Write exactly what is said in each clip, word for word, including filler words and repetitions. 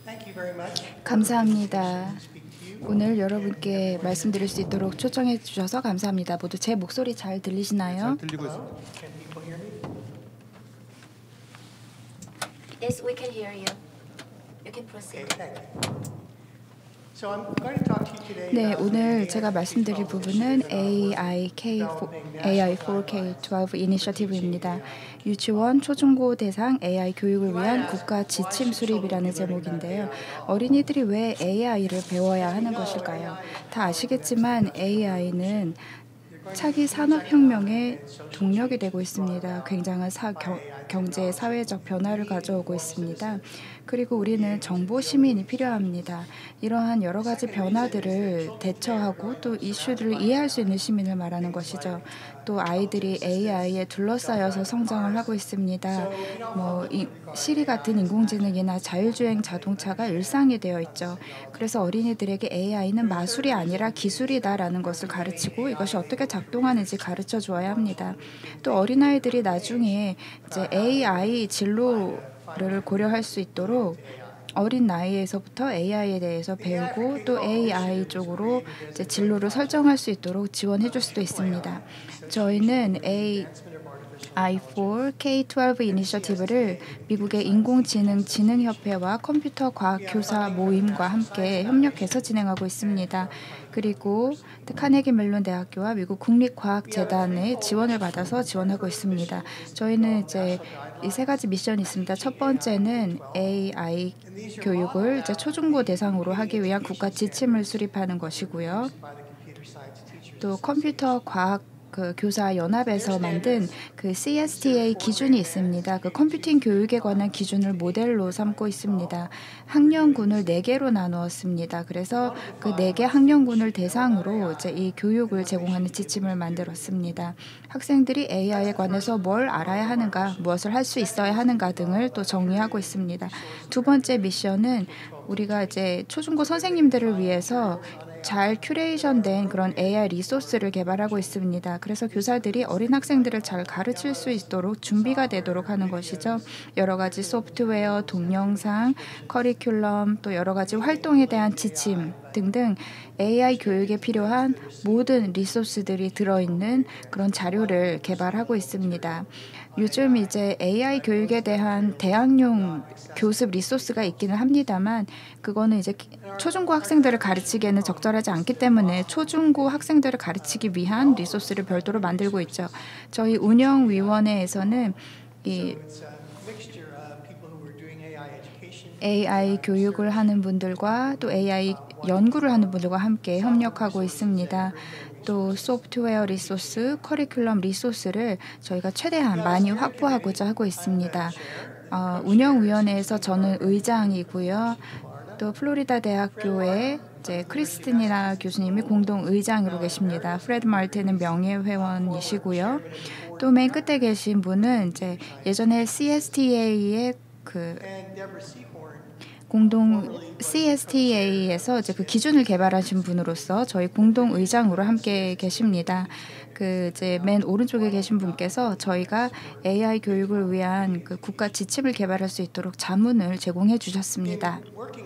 감사합니다. 오늘 여러분께 말씀드릴 수 있도록 초청해 주셔서 감사합니다. 모두 제 목소리 잘 들리시나요? 잘 들리고 있습니다. Yes, we can hear you. You can proceed. 네, 오늘 제가 말씀드릴 부분은 에이아이케이 에이아이 포 케이 십이 이니셔티브입니다. 유치원, 초중고 대상 에이아이 교육을 위한 국가 지침 수립이라는 제목인데요. 어린이들이 왜 에이아이를 배워야 하는 것일까요? 다 아시겠지만 에이아이는 차기 산업혁명의 동력이 되고 있습니다. 굉장한 사, 경, 경제, 사회적 변화를 가져오고 있습니다. 그리고 우리는 정보 시민이 필요합니다. 이러한 여러 가지 변화들을 대처하고 또 이슈들을 이해할 수 있는 시민을 말하는 것이죠. 또 아이들이 에이아이에 둘러싸여서 성장을 하고 있습니다. 뭐 이, 시리 같은 인공지능이나 자율주행 자동차가 일상이 되어 있죠. 그래서 어린이들에게 에이아이는 마술이 아니라 기술이다라는 것을 가르치고 이것이 어떻게 작동하는지 가르쳐 주어야 합니다. 또 어린아이들이 나중에 이제 에이아이 진로를 고려할 수 있도록 어린 나이에서부터 에이아이에 대해서 배우고 또 에이아이 쪽으로 이제 진로를 설정할 수 있도록 지원해 줄 수도 있습니다. 저희는 에이아이 포 케이 십이 이니셔티브를 미국의 인공지능 진흥협회와 컴퓨터 과학 교사 모임과 함께 협력해서 진행하고 있습니다. 그리고 카네기 멜론 대학교와 미국 국립과학재단의 지원을 받아서 지원하고 있습니다. 저희는 이제 이 세 가지 미션이 있습니다. 첫 번째는 에이아이 교육을 이제 초중고 대상으로 하기 위한 국가 지침을 수립하는 것이고요. 또 컴퓨터 과학 그 교사 연합에서 만든 그 씨에스티에이 기준이 있습니다. 그 컴퓨팅 교육에 관한 기준을 모델로 삼고 있습니다. 학년군을 네 개로 나누었습니다. 그래서 그 네 개 학년군을 대상으로 이제 이 교육을 제공하는 지침을 만들었습니다. 학생들이 에이아이에 관해서 뭘 알아야 하는가, 무엇을 할 수 있어야 하는가 등을 또 정리하고 있습니다. 두 번째 미션은 우리가 이제 초중고 선생님들을 위해서 잘 큐레이션된 그런 에이아이 리소스를 개발하고 있습니다. 그래서 교사들이 어린 학생들을 잘 가르칠 수 있도록 준비가 되도록 하는 것이죠. 여러 가지 소프트웨어, 동영상, 커리큘럼, 또 여러 가지 활동에 대한 지침 등등 에이아이 교육에 필요한 모든 리소스들이 들어있는 그런 자료를 개발하고 있습니다. 요즘 이제 에이아이 교육에 대한 대학용 교습 리소스가 있기는 합니다만 그거는 이제 초중고 학생들을 가르치기에는 적절하지 않기 때문에 초중고 학생들을 가르치기 위한 리소스를 별도로 만들고 있죠. 저희 운영위원회에서는 이 에이아이 교육을 하는 분들과 또 에이아이 연구를 하는 분들과 함께 협력하고 있습니다. 또 소프트웨어 리소스, 커리큘럼 리소스를 저희가 최대한 많이 확보하고자 하고 있습니다. 어, 운영위원회에서 저는 의장이고요. 또 플로리다 대학교의 이제 크리스티나 교수님이 공동 의장으로 계십니다. 프레드 마르틴은 명예회원이시고요. 또 맨 끝에 계신 분은 이제 예전에 씨에스티에이의 그 공동 씨에스티에이에서 이제 그 기준을 개발하신 분으로서 저희 공동 의장으로 함께 계십니다. 그 이제 맨 오른쪽에 계신 분께서 저희가 에이아이 교육을 위한 그 국가 지침을 개발할 수 있도록 자문을 제공해 주셨습니다.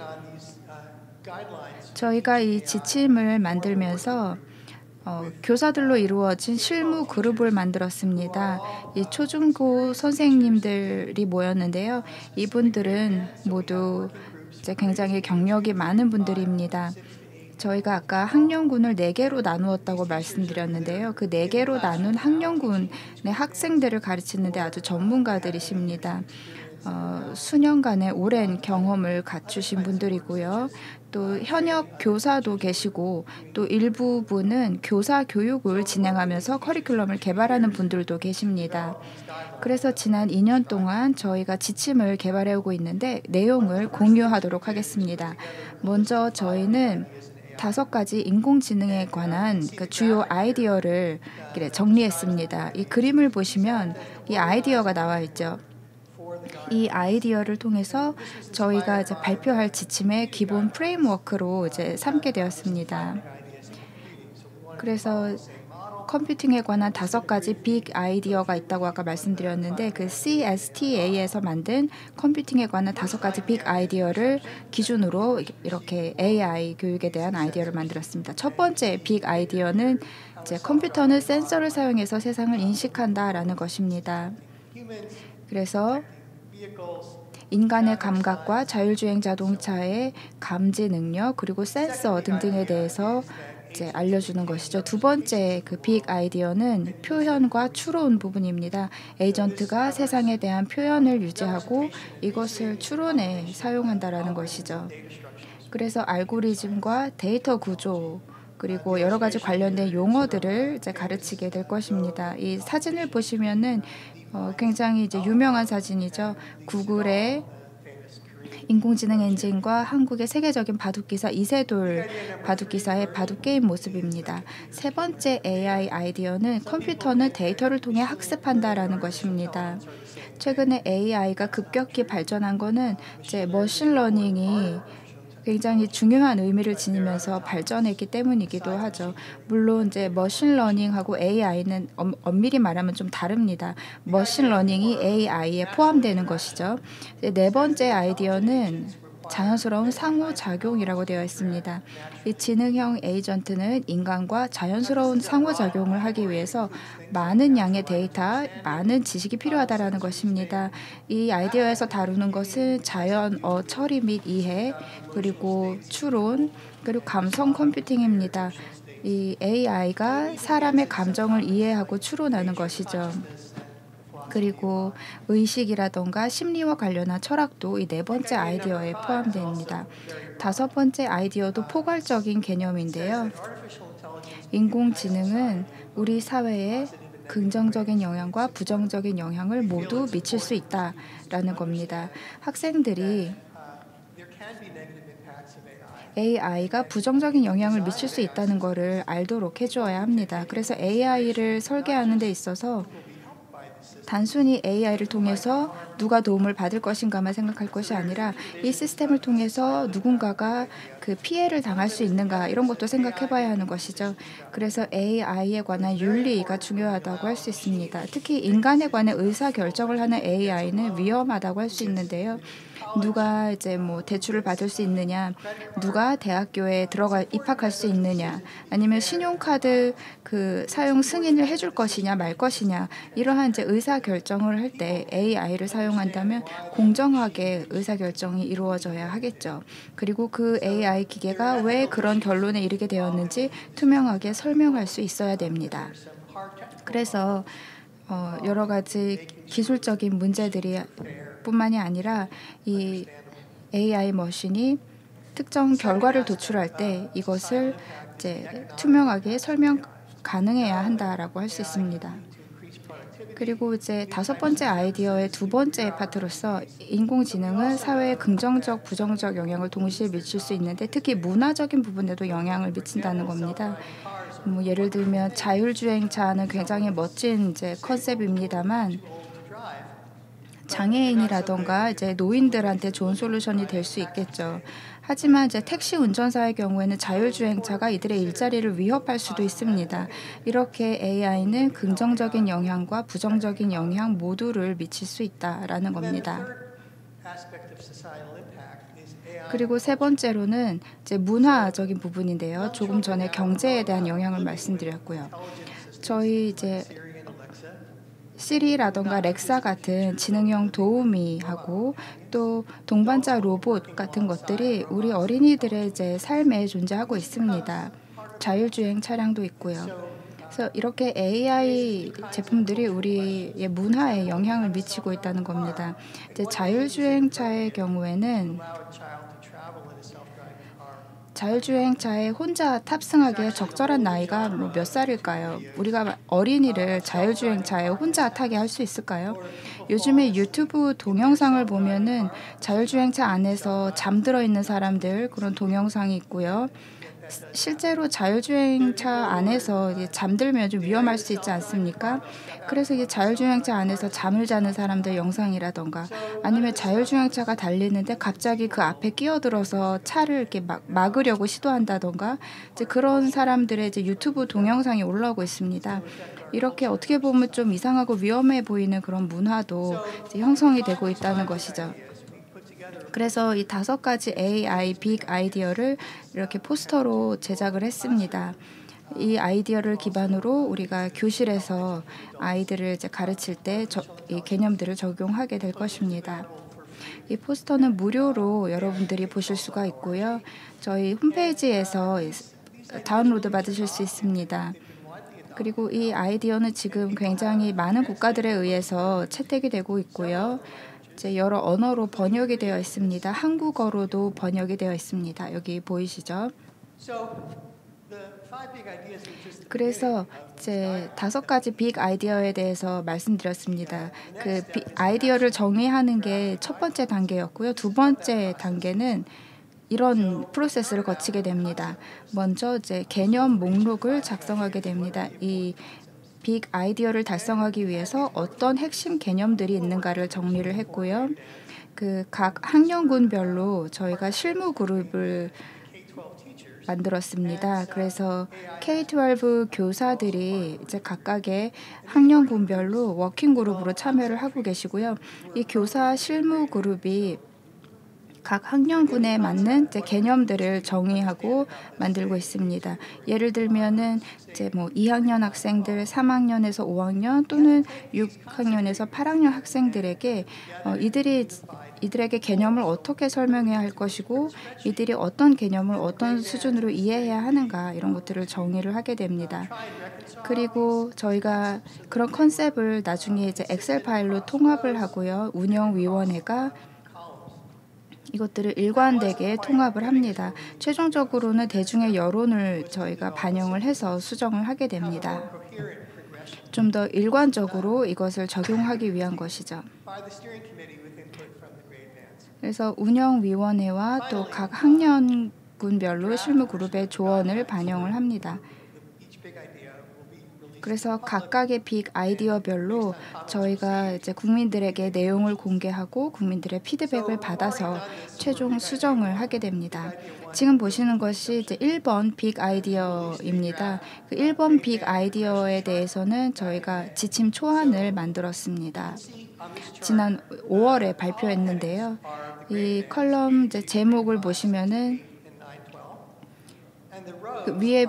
저희가 이 지침을 만들면서 어, 교사들로 이루어진 실무 그룹을 만들었습니다. 이 초중고 선생님들이 모였는데요. 이분들은 모두 이제 굉장히 경력이 많은 분들입니다. 저희가 아까 학년군을 네 개로 나누었다고 말씀드렸는데요. 그 네 개로 나눈 학년군의 학생들을 가르치는 데 아주 전문가들이십니다. 어, 수년간의 오랜 경험을 갖추신 분들이고요. 또 현역 교사도 계시고 또 일부분은 교사 교육을 진행하면서 커리큘럼을 개발하는 분들도 계십니다. 그래서 지난 이 년 동안 저희가 지침을 개발해 오고 있는데 내용을 공유하도록 하겠습니다. 먼저 저희는 다섯 가지 인공지능에 관한 그 주요 아이디어를 정리했습니다. 이 그림을 보시면 이 아이디어가 나와 있죠. 이 아이디어를 통해서 저희가 이제 발표할 지침의 기본 프레임워크로 이제 삼게 되었습니다. 그래서 컴퓨팅에 관한 다섯 가지 빅 아이디어가 있다고 아까 말씀드렸는데 그 씨에스티에이에서 만든 컴퓨팅에 관한 다섯 가지 빅 아이디어를 기준으로 이렇게 에이아이 교육에 대한 아이디어를 만들었습니다. 첫 번째 빅 아이디어는 이제 컴퓨터는 센서를 사용해서 세상을 인식한다라는 것입니다. 그래서 인간의 감각과 자율주행 자동차의 감지 능력 그리고 센서 등등에 대해서 이제 알려주는 것이죠. 두 번째 그 빅 아이디어는 표현과 추론 부분입니다. 에이전트가 세상에 대한 표현을 유지하고 이것을 추론에 사용한다라는 것이죠. 그래서 알고리즘과 데이터 구조 그리고 여러 가지 관련된 용어들을 이제 가르치게 될 것입니다. 이 사진을 보시면은 어, 굉장히 이제 유명한 사진이죠. 구글의 인공지능 엔진과 한국의 세계적인 바둑기사 이세돌 바둑기사의 바둑게임 모습입니다. 세 번째 에이아이 아이디어는 컴퓨터는 데이터를 통해 학습한다라는 것입니다. 최근에 에이아이가 급격히 발전한 것은 이제 머신러닝이 굉장히 중요한 의미를 지니면서 발전했기 때문이기도 하죠. 물론 이제 머신러닝하고 에이아이는 엄, 엄밀히 말하면 좀 다릅니다. 머신러닝이 에이아이에 포함되는 것이죠. 네 번째 아이디어는 자연스러운 상호작용이라고 되어 있습니다. 이 지능형 에이전트는 인간과 자연스러운 상호작용을 하기 위해서 많은 양의 데이터, 많은 지식이 필요하다라는 것입니다. 이 아이디어에서 다루는 것은 자연어 처리 및 이해, 그리고 추론, 그리고 감성 컴퓨팅입니다. 이 에이아이가 사람의 감정을 이해하고 추론하는 것이죠. 그리고 의식이라던가 심리와 관련한 철학도 이 네 번째 아이디어에 포함됩니다. 다섯 번째 아이디어도 포괄적인 개념인데요. 인공지능은 우리 사회에 긍정적인 영향과 부정적인 영향을 모두 미칠 수 있다라는 겁니다. 학생들이 에이아이가 부정적인 영향을 미칠 수 있다는 것을 알도록 해주어야 합니다. 그래서 에이아이를 설계하는 데 있어서 단순히 에이아이를 통해서 누가 도움을 받을 것인가만 생각할 것이 아니라 이 시스템을 통해서 누군가가 그 피해를 당할 수 있는가 이런 것도 생각해 봐야 하는 것이죠. 그래서 에이아이에 관한 윤리가 중요하다고 할 수 있습니다. 특히 인간에 관한 의사결정을 하는 에이아이는 위험하다고 할 수 있는데요. 누가 이제 뭐 대출을 받을 수 있느냐, 누가 대학교에 들어가 입학할 수 있느냐, 아니면 신용카드 그 사용 승인을 해줄 것이냐 말 것이냐 이러한 이제 의사 결정을 할 때 에이아이를 사용한다면 공정하게 의사 결정이 이루어져야 하겠죠. 그리고 그 에이아이 기계가 왜 그런 결론에 이르게 되었는지 투명하게 설명할 수 있어야 됩니다. 그래서 어, 여러 가지 기술적인 문제들이 뿐만이 아니라 이 에이아이 머신이 특정 결과를 도출할 때 이것을 이제 투명하게 설명 가능해야 한다라고 할 수 있습니다. 그리고 이제 다섯 번째 아이디어의 두 번째 파트로서 인공지능은 사회에 긍정적, 부정적 영향을 동시에 미칠 수 있는데 특히 문화적인 부분에도 영향을 미친다는 겁니다. 뭐 예를 들면 자율주행차는 굉장히 멋진 이제 컨셉입니다만 장애인이라던가 이제 노인들한테 좋은 솔루션이 될 수 있겠죠. 하지만 이제 택시 운전사의 경우에는 자율주행차가 이들의 일자리를 위협할 수도 있습니다. 이렇게 에이아이는 긍정적인 영향과 부정적인 영향 모두를 미칠 수 있다라는 겁니다. 그리고 세 번째로는 이제 문화적인 부분인데요. 조금 전에 경제에 대한 영향을 말씀드렸고요. 저희 이제 시리라던가 렉사 같은 지능형 도우미하고 또 동반자 로봇 같은 것들이 우리 어린이들의 이제 삶에 존재하고 있습니다. 자율주행 차량도 있고요. 그래서 이렇게 에이아이 제품들이 우리의 문화에 영향을 미치고 있다는 겁니다. 이제 자율주행차의 경우에는 자율주행차에 혼자 탑승하기에 적절한 나이가 뭐 몇 살일까요? 우리가 어린이를 자율주행차에 혼자 타게 할 수 있을까요? 요즘에 유튜브 동영상을 보면은 자율주행차 안에서 잠들어 있는 사람들 그런 동영상이 있고요. 실제로 자율주행차 안에서 이제 잠들면 좀 위험할 수 있지 않습니까? 그래서 이게 자율주행차 안에서 잠을 자는 사람들 영상이라던가 아니면 자율주행차가 달리는데 갑자기 그 앞에 끼어들어서 차를 이렇게 막, 막으려고 시도한다던가 이제 그런 사람들의 이제 유튜브 동영상이 올라오고 있습니다. 이렇게 어떻게 보면 좀 이상하고 위험해 보이는 그런 문화도 이제 형성이 되고 있다는 것이죠. 그래서 이 다섯 가지 에이아이 빅 아이디어를 이렇게 포스터로 제작을 했습니다. 이 아이디어를 기반으로 우리가 교실에서 아이들을 이제 가르칠 때 이 개념들을 적용하게 될 것입니다. 이 포스터는 무료로 여러분들이 보실 수가 있고요. 저희 홈페이지에서 다운로드 받으실 수 있습니다. 그리고 이 아이디어는 지금 굉장히 많은 국가들에 의해서 채택이 되고 있고요. 이제 여러 언어로 번역이 되어 있습니다. 한국어로도 번역이 되어 있습니다. 여기 보이시죠? 그래서 이제 다섯 가지 빅 아이디어에 대해서 말씀드렸습니다. 그 아이디어를 정의하는 게 첫 번째 단계였고요. 두 번째 단계는 이런 프로세스를 거치게 됩니다. 먼저 이제 개념 목록을 작성하게 됩니다. 이 빅 아이디어를 달성하기 위해서 어떤 핵심 개념들이 있는가를 정리를 했고요. 그 각 학년군별로 저희가 실무 그룹을 만들었습니다. 그래서 케이 십이 교사들이 이제 각각의 학년군별로 워킹 그룹으로 참여를 하고 계시고요. 이 교사 실무 그룹이 각 학년군에 맞는 이제 개념들을 정의하고 만들고 있습니다. 예를 들면은 이제 뭐 이 학년 학생들, 삼 학년에서 오 학년 또는 육 학년에서 팔 학년 학생들에게 어, 이들이 이들에게 개념을 어떻게 설명해야 할 것이고 이들이 어떤 개념을 어떤 수준으로 이해해야 하는가 이런 것들을 정의를 하게 됩니다. 그리고 저희가 그런 컨셉을 나중에 이제 엑셀 파일로 통합을 하고요. 운영위원회가 이것들을 일관되게 통합을 합니다. 최종적으로는 대중의 여론을 저희가 반영을 해서 수정을 하게 됩니다. 좀 더 일관적으로 이것을 적용하기 위한 것이죠. 그래서 운영위원회와 또 각 학년군별로 실무 그룹의 조언을 반영을 합니다. 그래서 각각의 빅 아이디어별로 저희가 이제 국민들에게 내용을 공개하고 국민들의 피드백을 받아서 최종 수정을 하게 됩니다. 지금 보시는 것이 이제 일 번 빅 아이디어입니다. 그 일 번 빅 아이디어에 대해서는 저희가 지침 초안을 만들었습니다. 지난 오월에 발표했는데요. 이 컬럼 이제 제목을 보시면은 그 위에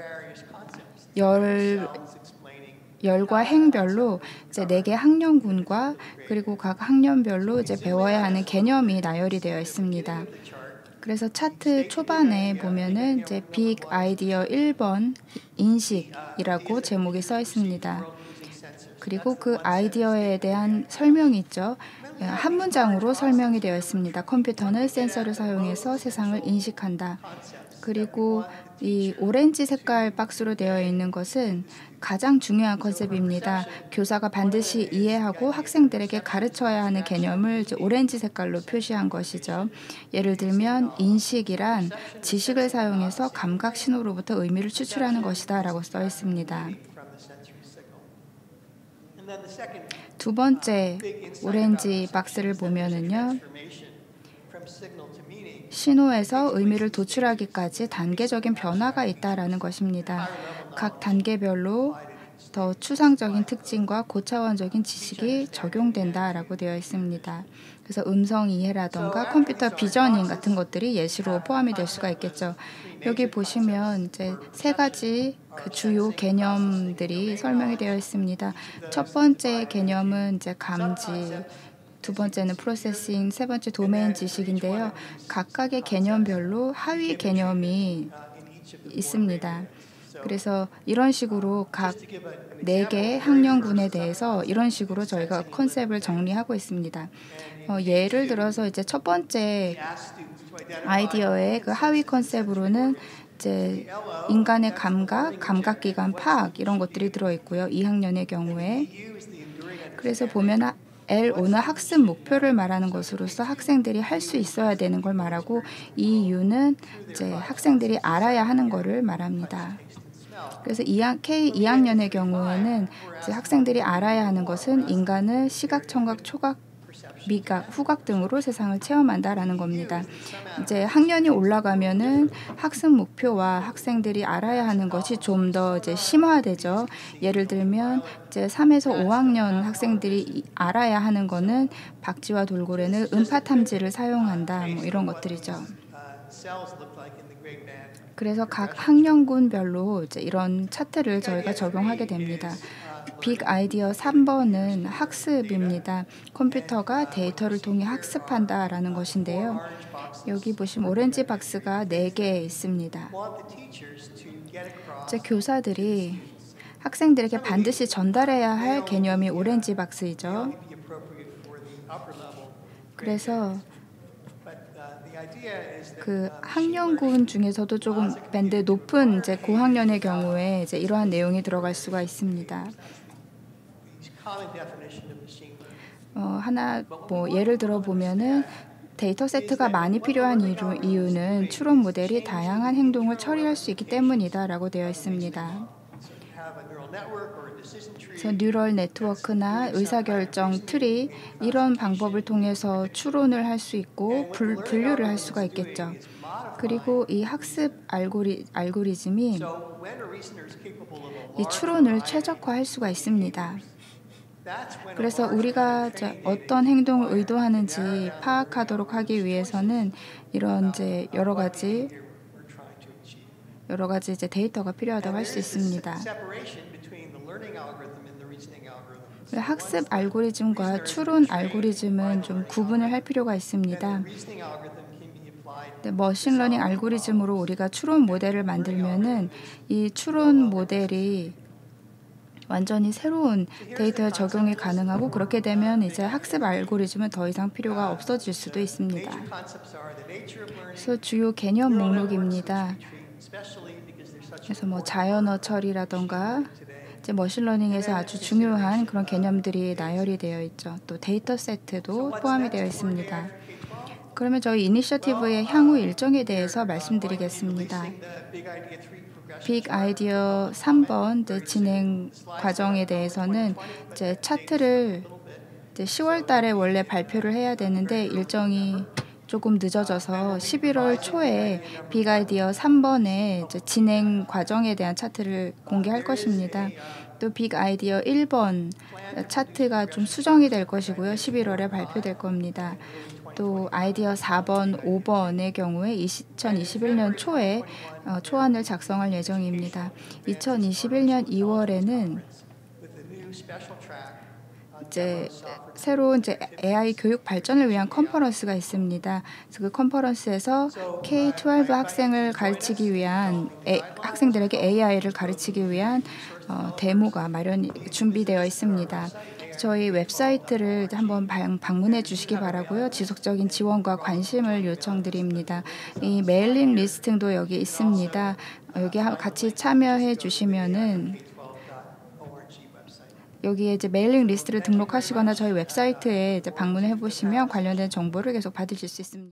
열 열과 행별로 이제 네 개 학년군과 그리고 각 학년별로 이제 배워야 하는 개념이 나열이 되어 있습니다. 그래서 차트 초반에 보면은 이제 빅 아이디어 일 번 인식이라고 제목이 써 있습니다. 그리고 그 아이디어에 대한 설명이 있죠. 한 문장으로 설명이 되어 있습니다. 컴퓨터는 센서를 사용해서 세상을 인식한다. 그리고 이 오렌지 색깔 박스로 되어 있는 것은 가장 중요한 컨셉입니다. 교사가 반드시 이해하고 학생들에게 가르쳐야 하는 개념을 이제 오렌지 색깔로 표시한 것이죠. 예를 들면 인식이란 지식을 사용해서 감각 신호로부터 의미를 추출하는 것이다 라고 써 있습니다. 두 번째 오렌지 박스를 보면은요. 신호에서 의미를 도출하기까지 단계적인 변화가 있다라는 것입니다. 각 단계별로 더 추상적인 특징과 고차원적인 지식이 적용된다라고 되어 있습니다. 그래서 음성 이해라던가 컴퓨터 비저닝 같은 것들이 예시로 포함이 될 수가 있겠죠. 여기 보시면 이제 세 가지 그 주요 개념들이 설명이 되어 있습니다. 첫 번째 개념은 이제 감지, 두 번째는 프로세싱, 세 번째 도메인 지식인데요. 각각의 개념별로 하위 개념이 있습니다. 그래서 이런 식으로 각 네 개 학년군에 대해서 이런 식으로 저희가 컨셉을 정리하고 있습니다. 어, 예를 들어서 이제 첫 번째 아이디어의 그 하위 컨셉으로는 이제 인간의 감각, 감각기관 파악 이런 것들이 들어있고요. 이 학년의 경우에. 그래서 보면 엘오는 학습 목표를 말하는 것으로서 학생들이 할 수 있어야 되는 걸 말하고, 이유는 이제 학생들이 알아야 하는 거를 말합니다. 그래서 케이 이 학년의 경우에는 이제 학생들이 알아야 하는 것은 인간은 시각, 청각, 초각, 미각, 후각 등으로 세상을 체험한다라는 겁니다. 이제 학년이 올라가면은 학습 목표와 학생들이 알아야 하는 것이 좀 더 이제 심화되죠. 예를 들면 이제 삼에서 오 학년 학생들이 알아야 하는 거는 박쥐와 돌고래는 음파 탐지를 사용한다, 뭐 이런 것들이죠. 그래서 각 학년군별로 이제 이런 차트를 저희가 적용하게 됩니다. 빅 아이디어 삼 번은 학습입니다. 컴퓨터가 데이터를 통해 학습한다라는 것인데요. 여기 보시면 오렌지 박스가 네 개 있습니다. 이제 교사들이 학생들에게 반드시 전달해야 할 개념이 오렌지 박스이죠. 그래서 그 학년군 중에서도 조금 밴드 높은 이제 고학년의 경우에 이제 이러한 내용이 들어갈 수가 있습니다. 어, 하나 뭐 예를 들어 보면은 데이터 세트가 많이 필요한 이유, 이유는 추론 모델이 다양한 행동을 처리할 수 있기 때문이다라고 되어 있습니다. 그래서 뉴럴 네트워크나 의사결정 트리 이런 방법을 통해서 추론을 할 수 있고 불, 분류를 할 수가 있겠죠. 그리고 이 학습 알고리, 알고리즘이 이 추론을 최적화할 수가 있습니다. 그래서 우리가 어떤 행동을 의도하는지 파악하도록 하기 위해서는 이런 이제 여러 가지 여러 가지 이제 데이터가 필요하다고 할 수 있습니다. 학습 알고리즘과 추론 알고리즘은 좀 구분을 할 필요가 있습니다. 머신러닝 알고리즘으로 우리가 추론 모델을 만들면은 이 추론 모델이 완전히 새로운 데이터에 적용이 가능하고, 그렇게 되면 이제 학습 알고리즘은 더 이상 필요가 없어질 수도 있습니다. 그래서 주요 개념 목록입니다. 그래서 뭐 자연어 처리라던가 이제 머신러닝에서 아주 중요한 그런 개념들이 나열이 되어 있죠. 또 데이터 세트도 포함이 되어 있습니다. 그러면 저희 이니셔티브의 향후 일정에 대해서 말씀드리겠습니다. 빅 아이디어 삼 번 진행 과정에 대해서는 이제 차트를 이제 시월 달에 원래 발표를 해야 되는데 일정이 조금 늦어져서 십일월 초에 빅 아이디어 삼 번의 이제 진행 과정에 대한 차트를 공개할 것입니다. 또 빅 아이디어 일 번 차트가 좀 수정이 될 것이고요. 십일월에 발표될 겁니다. 또 아이디어 사 번, 오 번의 경우에 이천이십일 년 초에 어, 초안을 작성할 예정입니다. 이천이십일 년 이월에는 이제 새로운 이제 에이아이 교육 발전을 위한 컨퍼런스가 있습니다. 그래서 그 컨퍼런스에서 케이 십이 학생을 가르치기 위한 에, 학생들에게 에이아이를 가르치기 위한 어, 데모가 마련 준비되어 있습니다. 저희 웹사이트를 한번 방문해 주시기 바라고요. 지속적인 지원과 관심을 요청드립니다. 이 메일링 리스팅도 여기 있습니다. 여기 같이 참여해 주시면은 여기에 이제 메일링 리스트를 등록하시거나 저희 웹사이트에 이제 방문해 보시면 관련된 정보를 계속 받으실 수 있습니다.